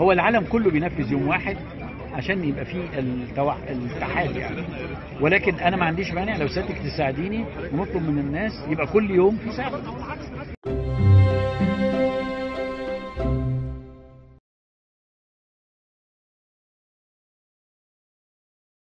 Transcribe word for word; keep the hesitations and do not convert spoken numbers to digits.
هو العالم كله بينفذ يوم واحد عشان يبقى فيه التوع... الاتحاد يعني، ولكن انا ما عنديش مانع لو سيادتك تساعديني ونطلب من الناس يبقى كل يوم في ساعه.